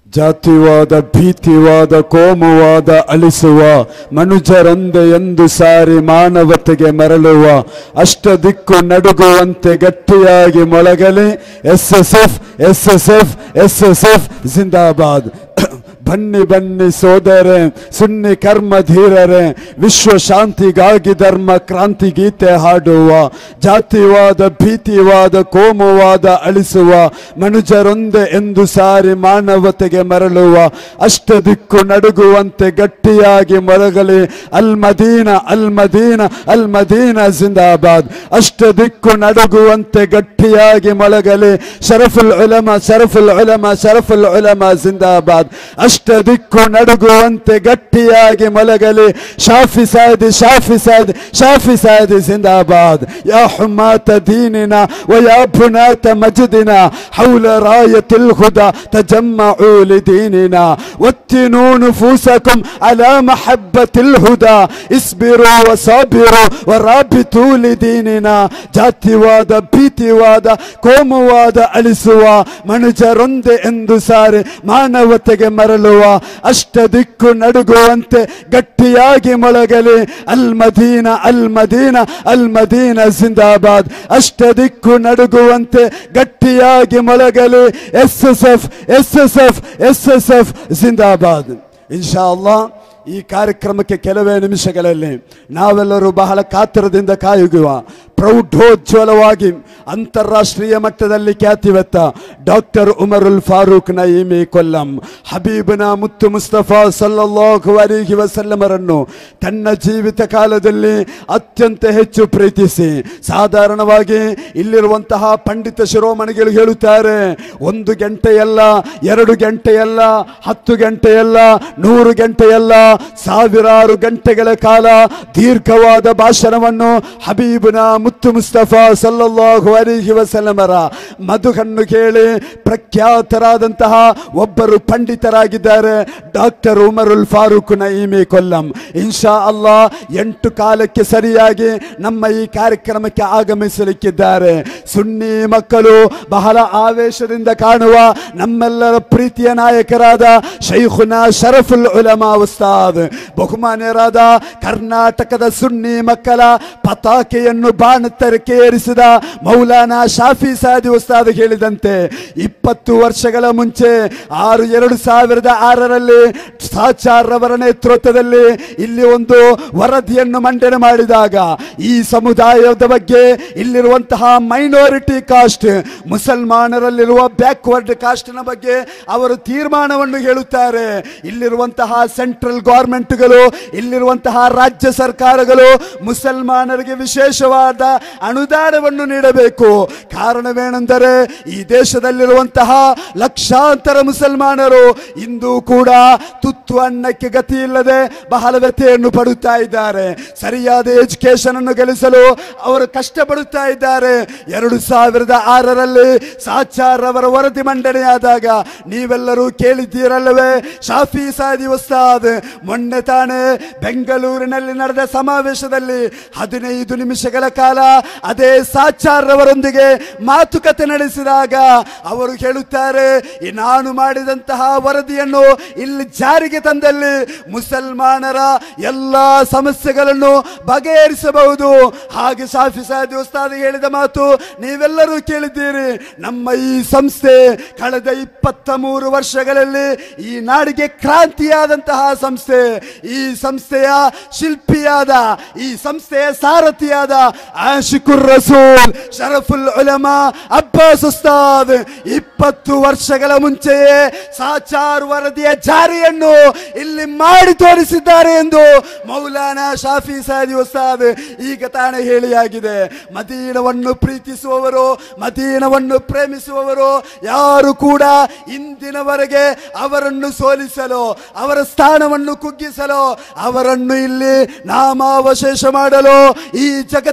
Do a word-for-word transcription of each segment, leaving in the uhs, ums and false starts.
ಜಾತಿವಾದ ಭೀತಿವಾದ ಕೋಮುವಾದ ಅಳಿಸುವ ಮನುಜರೊಂದೆ ಎಂದು ಸಾರಿ ಮಾನವತೆಗೆ ಮರಳುವ ಅಷ್ಟ ದಿಕ್ಕು ನಡುಗುವಂತೆ ಗಟ್ಟಿಯಾಗಿ ಮೊಳಗಲಿ S S F S S F S S F ಜಿಂದಾಬಾದ್. ಬನ್ನಿ ಬನ್ನಿ ಸೋದರೇ ಸುನ್ನಿ ಕರ್ಮ ಧೀರರೇ, ವಿಶ್ವ ಶಾಂತಿಗಾಗಿ ಧರ್ಮ ಕ್ರಾಂತಿ ಗೀತೆ ಹಾಡುವ, ಜಾತಿವಾದ ಭೀತಿವಾದ ಕೋಮುವಾದ ಅಳಿಸುವ ಮನುಜರೊಂದೆ ಎಂದು ಸಾರಿ ಮಾನವತೆಗೆ ಮರಳುವ ಅಷ್ಟ ದಿಕ್ಕು ನಡುಗುವಂತೆ ಗಟ್ಟಿಯಾಗಿ ಮೊಳಗಲಿ ಅಲ್ ಮದೀನಾ ಅಲ್ ಮದೀನಾ ಅಲ್ ಮದೀನಾ ಜಿಂದಾಬಾದ್. ಅಷ್ಟ ದಿಕ್ಕು ನಡುಗುವಂತೆ ಗಟ್ಟಿಯಾಗಿ ಮೊಳಗಲಿ ಶರಫುಲ್ ಉಲಮಾ ಶರಫುಲ್ ಉಲಮಾ ಶರಫುಲ್ ಉಲಮಾ ಜಿಂದಾಬಾದ್. ಅಷ್ಟ ದಿಕ್ಕು ನಡುಗುವಂತೆ ಗಟ್ಟಿಯಾಗಿ ಮೊಳಗಲಿ ಶಾಫಿ ಸಾದಿ ಶಾಫಿ ಸಾದಿ ಶಾಫಿ ಸಾದಿ ಜಿಂದಾಬಾದ್. ಯಾ ಹುಮಾತ ದೀನಿನಾ ವ ಯಾ ಬುನಾತ ಮಜ್ದಿನಾ ಹೌಲ ರಾಯತಿಲ್ ಹುದಾ ತಜಮ್ಮಉ ಲಿದೀನಿನಾ ವತ್ತಿನೂ ನುಫೂಸಕುಂ ಅಲಾ ಮಹಬ್ಬತಿಲ್ ಹುದಾ ಇಸ್ಬಿರು ವ ಸಾಬಿರು ವ ರಾಬಿತು ಲಿದೀನಿನಾ. ಜಾತಿವಾದ ಭೀತಿವಾದ ಕೋಮುವಾದ ಅಳಿಸುವ ಮನುಜರೊಂದೆ ಎಂದು ಸಾರಿ ಮಾನವತೆಗೆ ಮರಳುವ ಅಷ್ಟ ದಿಕ್ಕು ನಡುಗುವಂತೆ ಗಟ್ಟಿಯಾಗಿ ಮೊಳಗಲಿ ಅಲ್ ಮದೀನಾ ಅಲ್ ಮದೀನಾ ಅಲ್ ಮದೀನಾ ಜಿಂದಾಬಾದ್. ಅಷ್ಟ ದಿಕ್ಕು ನಡುಗುವಂತೆ ಗಟ್ಟಿಯಾಗಿ ಮೊಳಗಲಿ S S F S S F S S F ಜಿಂದಾಬಾದ್. ಇನ್ಶಾ ಅಲ್ಲಾಹ್ ಈ ಕಾರ್ಯಕ್ರಮಕ್ಕೆ ಕೆಲವೇ ನಿಮಿಷಗಳಲ್ಲಿ ನಾವೆಲ್ಲರೂ ಬಹಳ ಕಾತರದಿಂದ ಕಾಯುವ ಪ್ರೌಢೋಜ್ವಲವಾಗಿ ಅಂತಾರಾಷ್ಟ್ರೀಯ ಮಟ್ಟದಲ್ಲಿ ಖ್ಯಾತಿವೆತ್ತ ಡಾಕ್ಟರ್ ಉಮರುಲ್ ಫಾರೂಕ್ ನಯೀಮಿ ಕೊಲ್ಲಂ ಹಬೀಬನ ಮುತ್ತು ಮುಸ್ತಫಾ ಸಲ್ಲಲ್ಲಾಹು ಅಲೈಹಿ ವಸಲ್ಲಮರನ್ನು ತನ್ನ ಜೀವಿತ ಕಾಲದಲ್ಲಿ ಅತ್ಯಂತ ಹೆಚ್ಚು ಪ್ರೀತಿಸಿ, ಸಾಧಾರಣವಾಗಿ ಇಲ್ಲಿರುವಂತಹ ಪಂಡಿತ ಶಿರೋಮಣಿಗಳು ಹೇಳುತ್ತಾರೆ, ಒಂದು ಗಂಟೆಯಲ್ಲ, ಎರಡು ಗಂಟೆಯಲ್ಲ, ಹತ್ತು ಗಂಟೆಯಲ್ಲ, ನೂರು ಗಂಟೆಯಲ್ಲ, ಸಾವಿರಾರು ಗಂಟೆಗಳ ಕಾಲ ದೀರ್ಘವಾದ ಭಾಷಣವನ್ನು ಹಬೀಬನ ಮುತ್ತು ಮುಸ್ತಫಾ ಸಲ್ಲಲ್ಲಾಹು ಅಲೈಹಿ ವಸಲ್ಲಮರ ಮಧುಹನ್ನು ಕೇಳಿ ಪ್ರಖ್ಯಾತರಾದಂತಹ ಒಬ್ಬರು ಪಂಡಿತರಾಗಿದ್ದಾರೆ ಡಾಕ್ಟರ್ ಉಮರುಲ್ ಫಾರೂಕ್ ನಯೀಮಿ ಕೊಲ್ಲಂ. ಇನ್ಶಾ ಅಲ್ಲಾ ಎಂಟು ಕಾಲಕ್ಕೆ ಸರಿಯಾಗಿ ನಮ್ಮ ಈ ಕಾರ್ಯಕ್ರಮಕ್ಕೆ ಆಗಮಿಸಲಿಕ್ಕಿದ್ದಾರೆ. ಸುನ್ನಿ ಮಕ್ಕಳು ಬಹಳ ಆವೇಶದಿಂದ ಕಾಣುವ ನಮ್ಮೆಲ್ಲರ ಪ್ರೀತಿಯ ನಾಯಕರಾದ ಶೈಖುನಾ ಶರಫುಲ್ ಉಲಮಾ ಉಸ್ತಾದ್, ಬಹುಮಾನ್ಯರಾದ ಕರ್ನಾಟಕದ ಸುನ್ನಿ ಮಕ್ಕಳ ಪತಾಕೆಯನ್ನು ಬಾಣತ್ತರಕ್ಕೆ ಏರಿಸಿದ ಮೌಲಾನಾ ಶಾಫಿ ಸಾದಿ ಉಸ್ತಾದ್ ಹೇಳಿದಂತೆ ಇಪ್ಪತ್ತು ವರ್ಷಗಳ ಮುಂಚೆ ಆರು ಎರಡು ಸಾವಿರದ ಆರರಲ್ಲಿ ಸಾಚಾರ್ ಅವರ ನೇತೃತ್ವದಲ್ಲಿ ಇಲ್ಲಿ ಒಂದು ವರದಿಯನ್ನು ಮಂಡನೆ ಮಾಡಿದಾಗ ಈ ಸಮುದಾಯದ ಬಗ್ಗೆ, ಇಲ್ಲಿರುವಂತಹ ಮೈನಾರಿಟಿ ಕಾಸ್ಟ್, ಮುಸಲ್ಮಾನರಲ್ಲಿರುವ ಬ್ಯಾಕ್ವರ್ಡ್ ಕಾಸ್ಟ್ನ ಬಗ್ಗೆ ಅವರು ತೀರ್ಮಾನವನ್ನು ಹೇಳುತ್ತಾರೆ. ಇಲ್ಲಿರುವಂತಹ ಸೆಂಟ್ರಲ್ ಗೌರ್ಮೆಂಟ್ಗಳು, ಇಲ್ಲಿರುವಂತಹ ರಾಜ್ಯ ಸರ್ಕಾರಗಳು ಮುಸಲ್ಮಾನರಿಗೆ ವಿಶೇಷವಾದ ಅನುದಾನವನ್ನು ನೀಡಬೇಕು. ಕಾರಣವೇನೆಂದರೆ ಈ ದೇಶದಲ್ಲಿರುವಂತಹ ಲಕ್ಷಾಂತರ ಮುಸಲ್ಮಾನರು ಇಂದು ಕೂಡ ತುತ್ತು ಅನ್ನಕ್ಕೆ ಗತಿ ಇಲ್ಲದೆ ಬಹಳ ವ್ಯಥೆಯನ್ನು ಪಡುತ್ತಾ ಇದ್ದಾರೆ. ಸರಿಯಾದ ಎಜುಕೇಶನ್ ಅನ್ನು ಗಳಿಸಲು ಅವರು ಕಷ್ಟಪಡುತ್ತಾ ಇದ್ದಾರೆ. ಎರಡು ಸಾವಿರದ ಆರರಲ್ಲಿ ಸಾಚಾರ್ ಅವರ ವರದಿ ಮಂಡನೆಯಾದಾಗ ನೀವೆಲ್ಲರೂ ಕೇಳಿದ್ದೀರಲ್ಲವೇ, ಶಾಫಿ ಸಾದಿ ಉಸ್ತಾದ್ ಮೊನ್ನೆ ತಾನೇ ಬೆಂಗಳೂರಿನಲ್ಲಿ ನಡೆದ ಸಮಾವೇಶದಲ್ಲಿ ಹದಿನೈದು ನಿಮಿಷಗಳ ಕಾಲ ಅದೇ ಸಾಚಾರ್ ಅವರೊಂದಿಗೆ ಮಾತುಕತೆ ನಡೆಸಿದಾಗ ಅವರು ಹೇಳುತ್ತಾರೆ, ನಾನು ಮಾಡಿದಂತಹ ವರದಿಯನ್ನು ಇಲ್ಲಿ ಜಾರಿಗೆ ತಂದಲ್ಲಿ ಮುಸಲ್ಮಾನರ ಎಲ್ಲಾ ಸಮಸ್ಯೆಗಳನ್ನು ಬಗೆಹರಿಸಬಹುದು. ಹಾಗೆ ಶಾಫಿ ಸಾದಿ ಉಸ್ತಾದ್ ಹೇಳಿದ ಮಾತು ನೀವೆಲ್ಲರೂ ಕೇಳಿದ್ದೀರಿ. ನಮ್ಮ ಈ ಸಂಸ್ಥೆ ಕಳೆದ ಇಪ್ಪತ್ತ ಮೂರು ವರ್ಷಗಳಲ್ಲಿ ಈ ನಾಡಿಗೆ ಕ್ರಾಂತಿಯಾದಂತಹ ಸಂಸ್ಥೆ. ಈ ಸಂಸ್ಥೆಯ ಶಿಲ್ಪಿಯಾದ, ಈ ಸಂಸ್ಥೆಯ ಸಾರಥಿಯಾದ ಆಶಿಕುರ್ ರಸೂಲ್ ಶರಫುಲ್ ಉಲಮಾ ಅಬ್ಬಾಸ್ ಉಸ್ತಾದ್ ಇಪ್ಪತ್ತು ವರ್ಷಗಳ ಮುಂಚೆಯೇ ಸಾಚಾರ್ ವರದಿಯ ಜಾರಿಯನ್ನು ಇಲ್ಲಿ ಮಾಡಿ ತೋರಿಸಿದ್ದಾರೆ ಎಂದು ಮೌಲಾನಾ ಶಾಫಿ ಸಾದಿ ಉಸ್ತಾದ್ ಈಗ ತಾನೇ ಹೇಳಿಯಾಗಿದೆ. ಮದೀನವನ್ನು ಪ್ರೀತಿಸುವವರು, ಮದೀನವನ್ನು ಪ್ರೇಮಿಸುವವರು ಯಾರು ಕೂಡ ಇಂದಿನವರೆಗೆ ಅವರನ್ನು ಸೋಲಿಸಲು, ಅವರ ಸ್ಥಾನವನ್ನು ಕುಗ್ಗಿಸಲು, ಅವರನ್ನು ಇಲ್ಲಿ ನಾಮಾವಶೇಷ ಮಾಡಲು ಈ ಜಗತ್ತಿನಲ್ಲಿ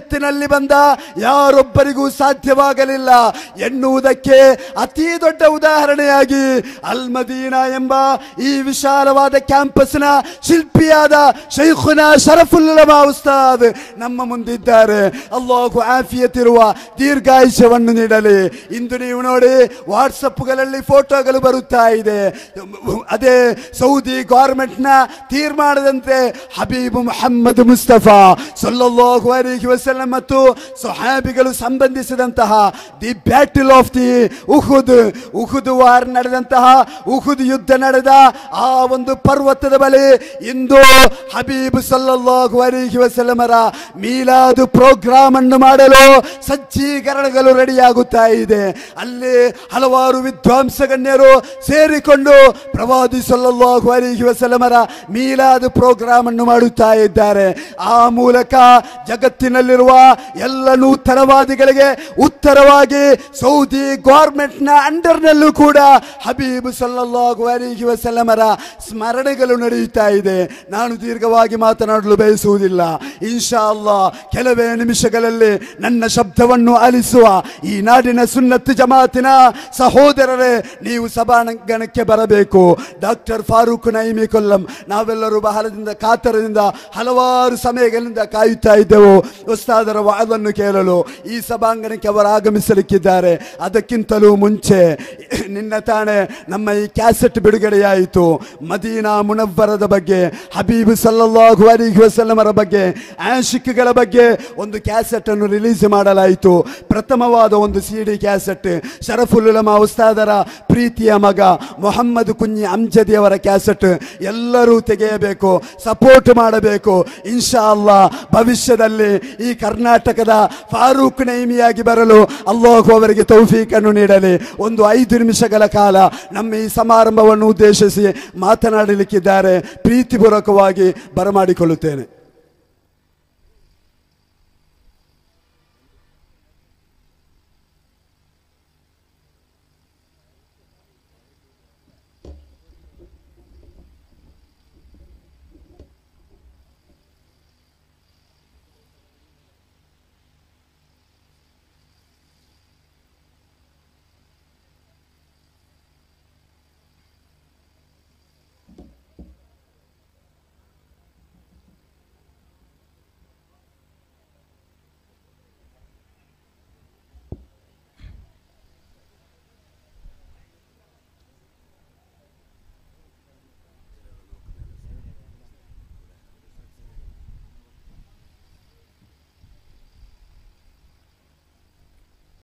ಇಲ್ಲಿ ಬಂದ ಯಾರೊಬ್ಬರಿಗೂ ಸಾಧ್ಯವಾಗಲಿಲ್ಲ ಎನ್ನುವುದಕ್ಕೆ ಅತಿ ದೊಡ್ಡ ಉದಾಹರಣೆಯಾಗಿ ಅಲ್ ಮದೀನಾ ಎಂಬ ಈ ವಿಶಾಲವಾದ ಕ್ಯಾಂಪಸ್ನ ಶಿಲ್ಪಿಯಾದ ಶೈಖುನಾ ಶರಫುಲ್ ಉಲಮಾ ಉಸ್ತಾದ್ ನಮ್ಮ ಮುಂದಿದ್ದಾರೆ. ಅಲ್ಲಾಹು ಆಫಿಯತ್ ಇರುವ ದೀರ್ಘಾಯುಷ್ಯವನ್ನು ನೀಡಲಿ. ಇಂದು ನೀವು ನೋಡಿ ವಾಟ್ಸಪ್ಗಳಲ್ಲಿ ಫೋಟೋಗಳು ಬರುತ್ತಾ ಇದೆ. ಅದೇ ಸೌದಿ ಗವರ್ಮೆಂಟ್ ನ ತೀರ್ಮಾನದಂತೆ ಹಬೀಬ್ ಮುಹಮ್ಮದ್ ಮುಸ್ತಫಾ ಸಲ್ಲಲ್ಲಾಹು ಅಲೈಹಿ ವಸಲ್ಲಂ ಮತ್ತು ಸಹಾಬಿಗಳು ಸಂಬಂಧಿಸಿದಂತಹ the battle of the Uhud Uhud war ನಡೆದಂತಹ ಉಹುದ್ ಯುದ್ಧ ನಡೆದ ಆ ಒಂದು ಪರ್ವತದ ಬಳಿ ಇಂದು ಹಬೀಬ್ ಸಲ್ಲಲ್ಲಾಹು ಅಲೈಹಿ ವಸಲ್ಲಮರ ಮೀಲಾದ್ ಪ್ರೋಗ್ರಾಮ್ ಅನ್ನು ಮಾಡಲು ಸಜ್ಜೀಕರಣಗಳು ರೆಡಿಯಾಗುತ್ತಾ ಇದೆ. ಅಲ್ಲಿ ಹಲವಾರು ವಿದ್ವಾಂಸ ಗಣ್ಯರು ಸೇರಿಕೊಂಡು ಪ್ರವಾದಿ ಸಲ್ಲಲ್ಲಾಹು ಅಲೈಹಿ ವಸಲ್ಲಮರ ಮೀಲಾದ್ ಪ್ರೋಗ್ರಾಮ್ ಅನ್ನು ಮಾಡುತ್ತಾ ಇದ್ದಾರೆ. ಆ ಮೂಲಕ ಜಗತ್ತಿನಲ್ಲಿರುವ ಎಲ್ಲ ನೂತನವಾದಿಗಳಿಗೆ ಉತ್ತರವಾಗಿ ಸೌದಿ ಗವರ್ಮೆಂಟ್ ನ ಅಂಡರ್ ನಲ್ಲೂ ಕೂಡ ಹಬೀಬ್ ಸಲ್ಲಲ್ಲಾಹು ಅಲೈಹಿ ವಸಲ್ಲಮರ ಸ್ಮರಣೆಗಳು ನಡೆಯುತ್ತಾ ಇದೆ. ನಾನು ದೀರ್ಘವಾಗಿ ಮಾತನಾಡಲು ಬಯಸುವುದಿಲ್ಲ. ಇನ್ಶಾ ಅಲ್ಲಾಹ್ ಕೆಲವೇ ನಿಮಿಷಗಳಲ್ಲಿ ನನ್ನ ಶಬ್ದವನ್ನು ಆಲಿಸುವ ಈ ನಾಡಿನ ಸುನ್ನತ್ ಜಮಾತಿನ ಸಹೋದರರೇ, ನೀವು ಸಭಾಂಗಣಕ್ಕೆ ಬರಬೇಕು. ಡಾಕ್ಟರ್ ಫಾರೂಕ್ ನೈಮಿ ಕೊಲ್ಲಂ ನಾವೆಲ್ಲರೂ ಬಹಳದಿಂದ ಕಾತರದಿಂದ ಹಲವಾರು ಸಮಯಗಳಿಂದ ಕಾಯುತ್ತಾ ಇದ್ದೆವು ಉಸ್ತಾದರ ವಾದನ್ನು ಕೇಳಲು. ಈ ಸಭಾಂಗಣಕ್ಕೆ ಅವರು ಆಗಮಿಸಲಿಕ್ಕಿದ್ದಾರೆ. ಅದಕ್ಕಿಂತಲೂ ಮುಂಚೆ ನಿನ್ನ ತಾನೇ ನಮ್ಮ ಈ ಕ್ಯಾಸೆಟ್ ಬಿಡುಗಡೆಯಾಯಿತು. ಮದೀನಾ ಮುನವ್ವರದ ಬಗ್ಗೆ, ಹಬೀಬ್ ಸಲ್ಲಲ್ಲಾಹು ಅಲೈಹಿ ವಸಲ್ಲಮರ ಬಗ್ಗೆ, ಆಶಿಕ್ಗಳ ಬಗ್ಗೆ ಒಂದು ಕ್ಯಾಸೆಟ್ ಅನ್ನು ರಿಲೀಸ್ ಮಾಡಲಾಯಿತು. ಪ್ರಥಮವಾದ ಒಂದು ಸಿಡಿ ಕ್ಯಾಸೆಟ್ ಶರಫುಲ್ ಉಲಮಾ ಉಸ್ತಾದರ ಪ್ರೀತಿಯ ಮಗ ಮೊಹಮ್ಮದ್ ಕುಂಜಿ ಅಮ್ಜದಿ ಅವರ ಕ್ಯಾಸೆಟ್ ಎಲ್ಲರೂ ತೆಗೆಯಬೇಕು, ಸಪೋರ್ಟ್ ಮಾಡಬೇಕು. ಇನ್ಶಾ ಅಲ್ಲಾಹ್ ಭವಿಷ್ಯದಲ್ಲಿ ಈ ಕರ್ನಾಟಕದ ಫಾರೂಕ್ ನೈಮಿಯಾಗಿ ಬರಲು ಅಲ್ಲಾಹು ಅವರಿಗೆ ತೌಫೀಕನ್ನು ನೀಡಲಿ. ಒಂದು ಐದು ನಿಮಿಷಗಳ ಕಾಲ ನಮ್ಮ ಈ ಸಮಾರಂಭವನ್ನು ಉದ್ದೇಶಿಸಿ ಮಾತನಾಡಲಿಕ್ಕಿದ್ದಾರೆ. ಪ್ರೀತಿಪೂರ್ವಕವಾಗಿ ಬರಮಾಡಿಕೊಳ್ಳುತ್ತೇನೆ.